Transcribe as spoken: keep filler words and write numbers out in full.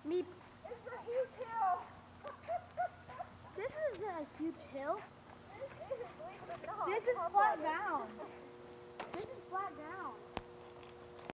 Me. It's a huge hill. This is a huge hill. This is, believe it or not. This is flat ground. This is flat ground.